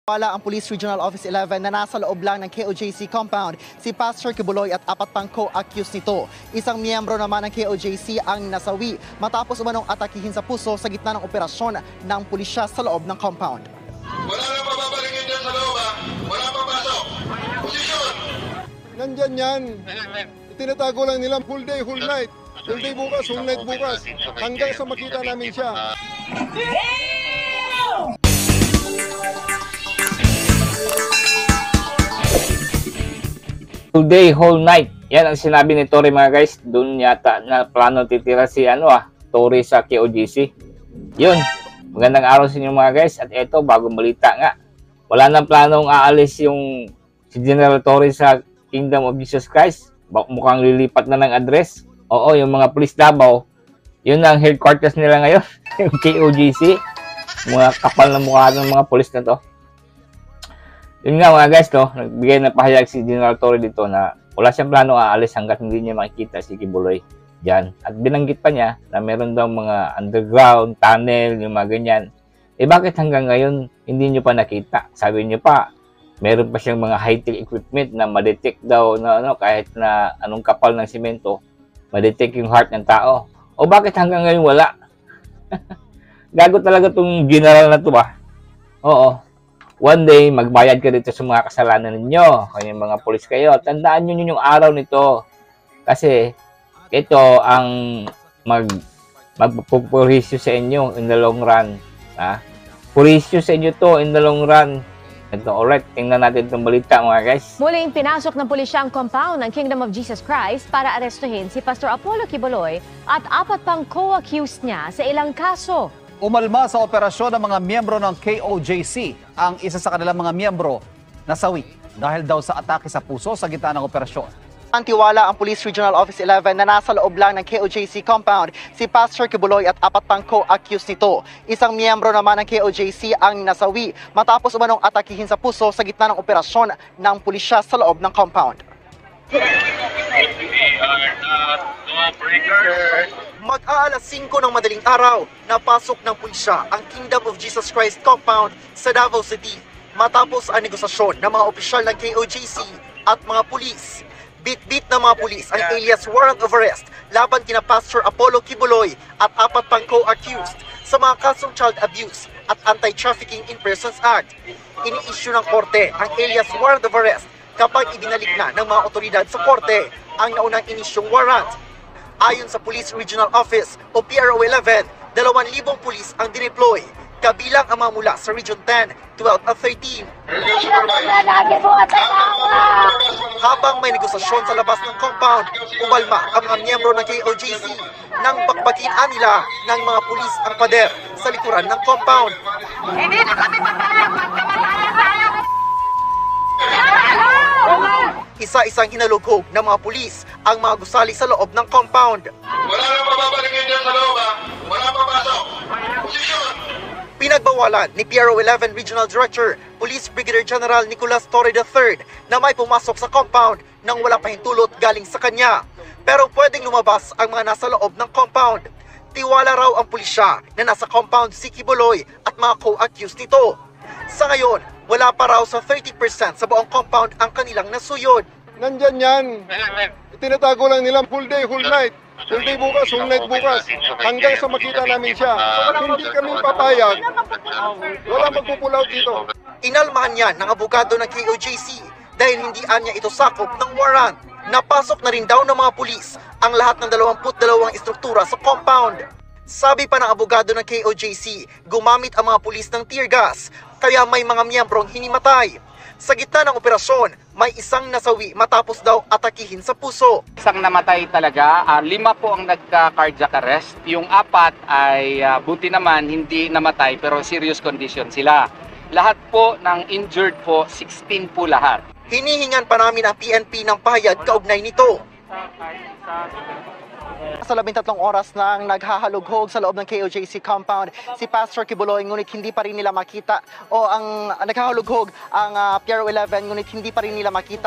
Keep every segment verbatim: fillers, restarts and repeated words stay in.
Wala ang Police Regional Office eleven na nasa loob lang ng K O J C compound si Pastor Kibuloy at apat pang co-accused nito. Isang miyembro naman ng K O J C ang nasawi matapos umanong atakihin sa puso sa gitna ng operasyon ng pulisya sa loob ng compound. Wala nang pababalingin dyan sa loob, ha? Wala papasok. Posisyon! Nandyan yan. Tinatago lang nila full day, full night. Full day bukas, full night bukas. Hanggang sa makita namin siya. Full day, whole night. Yan ang sinabi ni Tory mga guys. Doon yata na plano titira si ano ah, Tory sa K O J C. Yun. Magandang araw sa inyo mga guys. At eto, bagong balita nga. Wala nang planong aalis yung si General Tory sa Kingdom of Jesus Christ. Mukhang lilipat na ng address. Oo, yung mga police Davao. Yun ang headquarters nila ngayon. Yung K O J C. Mga kapal na mukha ng mga police na to. Yun nga mga guys, no, nagbigay na pahayag si General Tory dito na wala siyang plano aalis hanggat hindi niya makikita si Kibuloy dyan. At binanggit pa niya na meron daw mga underground, tunnel, yung mga ganyan. Eh bakit hanggang ngayon hindi niyo pa nakita? Sabi niyo pa, meron pa siyang mga high-tech equipment na ma-detect daw na ano, kahit na anong kapal ng simento, ma-detect yung heart ng tao. O bakit hanggang ngayon wala? Gago talaga tong general na to ba? Oo. One day, magbayad ka dito sa mga kasalanan ninyo. Kanyang mga polis kayo. Tandaan nyo yung araw nito. Kasi, ito ang mag magpupurisyo sa inyo in the long run. Ha? Purisyo sa inyo to in the long run. Ito, alright. Tingnan natin itong balita mga guys. Muling pinasok ng pulisya ang compound ng Kingdom of Jesus Christ para arestuhin si Pastor Apollo Kibuloy at apat pang co-accused niya sa ilang kaso. Umalma sa operasyon ng mga miyembro ng K O J C ang isa sa kanilang mga miyembro nasawi dahil daw sa atake sa puso sa gitna ng operasyon. Antiwala ang Police Regional Office eleven na nasa loob lang ng K O J C compound si Pastor Kibuloy at apat pang co-accused nito. Isang miyembro naman ng K O J C ang nasawi matapos umanong atakihin sa puso sa gitna ng operasyon ng pulisya sa loob ng compound. Mag-aalas singko ng madaling araw, napasok ng pulisya ang Kingdom of Jesus Christ compound sa Davao City matapos ang negosasyon ng mga opisyal ng K O J C at mga pulis. Bit-bit ng mga pulis ang alias warrant of arrest laban kina Pastor Apollo Kibuloy at apat pang co-accused sa mga kasong child abuse at Anti-Trafficking in Persons Act. Ini-issue ng korte ang alias warrant of arrest kapag ibinalik na ng mga otoridad sa korte ang naunang inisyong warrant. Ayon sa Police Regional Office o P R O eleven, dalawang libong pulis ang dineploy, kabilang ang mga mula sa Region ten, twelve at thirteen. Habang may negosasyon sa labas ng compound, umalma ang mga miyembro ng K O J C nang bakbakin nila ng mga pulis ang pader sa likuran ng compound. Hindi na kami papayag! Isa-isang hinalugog ng mga pulis ang mga gusali sa loob ng compound. Wala nang pababalingin dyan sa loob, ha? Wala papasok. Posisyon! Pinagbawalan ni P R O eleven Regional Director, Police Brigadier General Nicolas Torre the third na may pumasok sa compound nang wala pahintulot galing sa kanya. Pero pwedeng lumabas ang mga nasa loob ng compound. Tiwala raw ang pulisya na nasa compound si Kibuloy at mga co-accused nito. Sa ngayon, wala pa raw sa thirty percent sa buong compound ang kanilang nasuyod. Nandyan yan. Tinatago lang nila full day, full night. Full day bukas, full night bukas. Hanggang sa makita namin siya. Hindi kami papayag. Wala magpupulaw dito. Inalmahan niya ng abogado ng K O J C dahil hindi anya ito sakop ng warrant. Napasok na rin daw ng mga pulis ang lahat ng dalawamput dalawang istruktura sa compound. Sabi pa ng abogado ng K O J C, gumamit ang mga pulis ng tear gas, kaya may mga miyembrong hinimatay. Sa gitna ng operasyon, may isang nasawi matapos daw atakihin sa puso. Isang namatay talaga, uh, lima po ang nagka-cardiac arrest. Yung apat ay uh, buti naman hindi namatay pero serious condition sila. Lahat po ng injured po, sixteen po lahat. Hinihingan pa namin ang P N P ng pahayag kaugnay nito. Sa labintatlong oras na ang naghahalughog sa loob ng K O J C compound si Pastor Kibuloy, ngunit hindi pa rin nila makita o ang naghahalughog ang uh, P R O eleven, ngunit hindi pa rin nila makita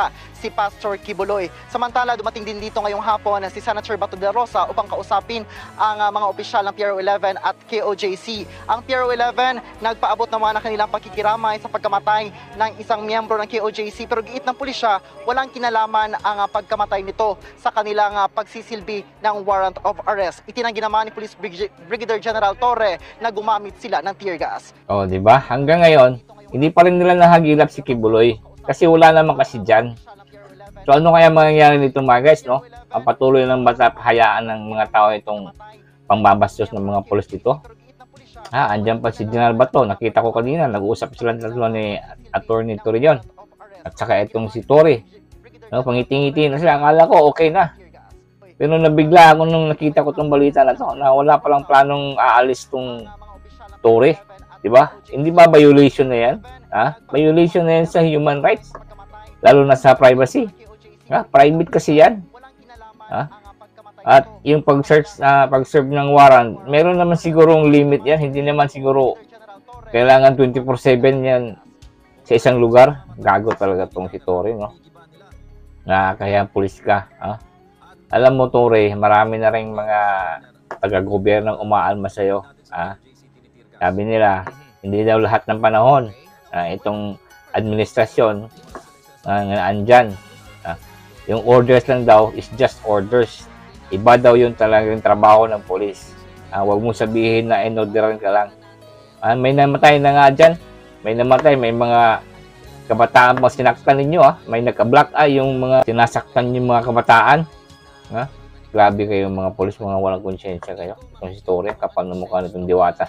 si Pastor Kibuloy. Samantala, dumating din dito ngayong hapon si Senator Bato de Rosa upang kausapin ang uh, mga opisyal ng P R O eleven at K O J C. Ang P R O eleven nagpaabot naman ng kanilang pakikiramay sa pagkamatay ng isang miyembro ng K O J C, pero giit ng pulisya, walang kinalaman ang uh, pagkamatay nito sa kanilang uh, pagsisilbi ng warrant of arrest. Itinanggi naman ni Police Brig- Brigadier General Torre na gumamit sila ng tear gas. Oh, di ba? Hanggang ngayon, hindi pa rin nila nahagilap si Kibuloy kasi wala naman kasi diyan. So ano kaya mangyayari nito mga guys, no? Ang patuloy ng bata hayaan ng mga tao itong pangbabastos ng mga pulis dito. Ah, andyan pa si General Bato. Nakita ko kanina, nag-uusap sila tatlo ni Attorney Torreon at saka itong si Torre. No, pangiti-ngiti na sila. Akala ko okay na. Pero nabigla ako nung nakita ko itong balita na to na wala palang planong aalis tong Torre. Diba? Hindi ba violation na yan? Ha? Violation na yan sa human rights. Lalo na sa privacy. Ha? Private kasi yan. Ha? At yung pag-search, uh, pag-serve ng warrant, meron naman sigurong limit yan. Hindi naman siguro kailangan twenty-four seven yan sa isang lugar. Gago talaga tong si Torre, no? Na kaya pulis ka. Ha? Alam mo, Torre, marami na rin mga taga-gobyernong umaalma sa'yo. Ah, sabi nila, hindi daw lahat ng panahon ah, itong administrasyon ah, na andyan. Ah, yung orders lang daw is just orders. Iba daw yung talagang trabaho ng polis. Ah, huwag mo sabihin na inorderan ka lang. Ah, may namatay na nga dyan. May namatay, may mga kabataan pang sinaktan ninyo. Ah. May nagka-black eye yung mga sinasaktan yung mga kabataan. Ha? Grabe kayo mga polis, mga walang konsyensya kayo. Itong si Torre, kapal ng mukha nitong Diwata.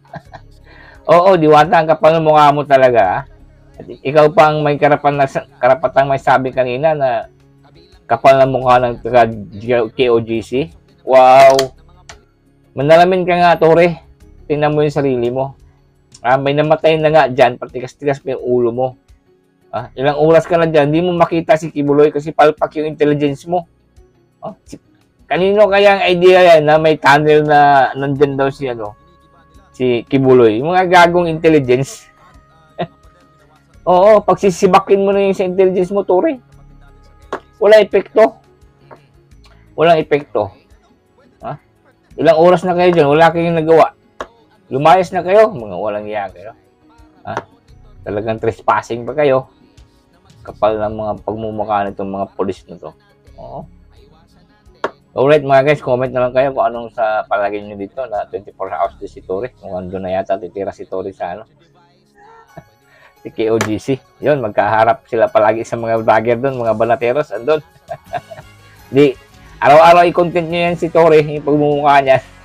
Oo, Diwata, ang kapal ng mukha mo talaga. Ha? At ikaw pa ang may karapan na, karapatang may sabi kanina na kapal ng mukha ng K O J C. Wow! Manalamin ka nga, Torre. Tingnan mo yung sarili mo. Ah, may namatay na nga dyan, patikas-tikas pa yung ulo mo. Ah, ilang oras ka na dyan, hindi mo makita si Kibuloy kasi palpak yung intelligence mo. Oh, si, kanino kaya ang idea yan na may tunnel na nandyan daw si ano si Kibuloy? Yung mga gagong intelligence. Oo, pagsisibakin mo na yung sa intelligence mo, Torre. Wala epekto. Walang epekto. Ha? Ilang oras na kayo dyan, wala kayong nagawa. Lumayas na kayo, mga walang iya kayo. Ha? Talagang trespassing pa kayo. Kapal ng mga pagmumukha nitong mga polis na to. Oo. Alright mga guys, comment na lang kayo kung anong sa palagay nyo dito na twenty-four hours din si Torre. Kung ando na yata titira si Torre sa ano. Si K O G C. Yun, magkaharap sila palagi sa mga vlogger doon, mga banateros andun. Di, araw-araw i-content nyo yan si Torre, yung pagmumukha niya.